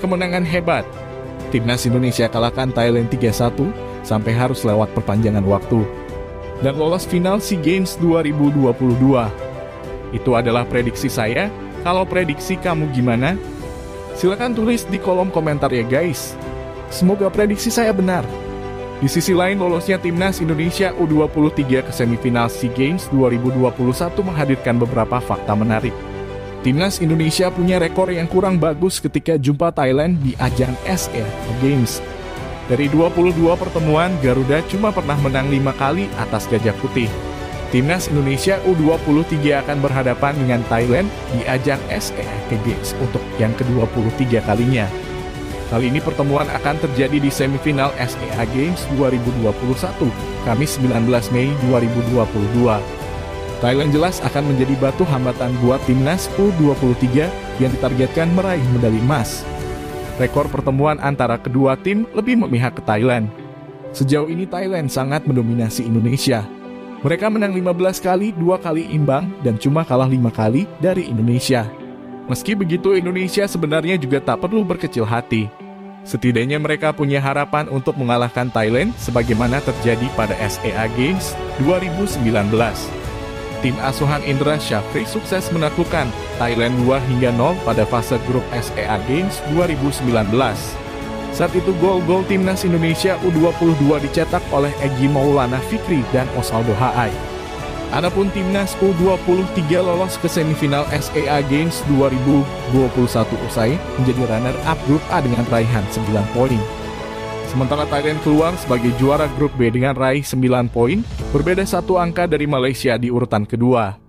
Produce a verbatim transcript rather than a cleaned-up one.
kemenangan hebat. Timnas Indonesia kalahkan Thailand tiga satu sampai harus lewat perpanjangan waktu dan lolos final SEA Games dua ribu dua puluh dua. Itu adalah prediksi saya. Kalau prediksi kamu gimana? Silakan tulis di kolom komentar ya guys. Semoga prediksi saya benar. Di sisi lain, lolosnya Timnas Indonesia U dua puluh tiga ke semifinal SEA Games dua ribu dua puluh satu menghadirkan beberapa fakta menarik. Timnas Indonesia punya rekor yang kurang bagus ketika jumpa Thailand di ajang S E A Games. Dari dua puluh dua pertemuan, Garuda cuma pernah menang lima kali atas Gajah Putih. Timnas Indonesia U dua puluh tiga akan berhadapan dengan Thailand di ajang S E A Games untuk yang ke dua puluh tiga kalinya. Kali ini pertemuan akan terjadi di semifinal S E A Games dua ribu dua puluh satu, Kamis sembilan belas Mei dua ribu dua puluh dua. Thailand jelas akan menjadi batu hambatan buat Timnas U dua puluh tiga yang ditargetkan meraih medali emas. Rekor pertemuan antara kedua tim lebih memihak ke Thailand. Sejauh ini Thailand sangat mendominasi Indonesia. Mereka menang lima belas kali, dua kali imbang, dan cuma kalah lima kali dari Indonesia. Meski begitu, Indonesia sebenarnya juga tak perlu berkecil hati. Setidaknya mereka punya harapan untuk mengalahkan Thailand sebagaimana terjadi pada S E A Games dua ribu sembilan belas. Tim asuhan Indra Syafri sukses menaklukkan Thailand dua hingga nol pada fase grup S E A Games dua ribu sembilan belas. Saat itu gol-gol Timnas Indonesia U dua puluh dua dicetak oleh Egy Maulana Fikri dan Osvaldo Hai. Adapun Timnas U dua puluh tiga lolos ke semifinal S E A Games dua ribu dua puluh satu usai menjadi runner-up grup A dengan raihan sembilan poin. Sementara Thailand keluar sebagai juara grup B dengan raih sembilan poin, berbeda satu angka dari Malaysia di urutan kedua.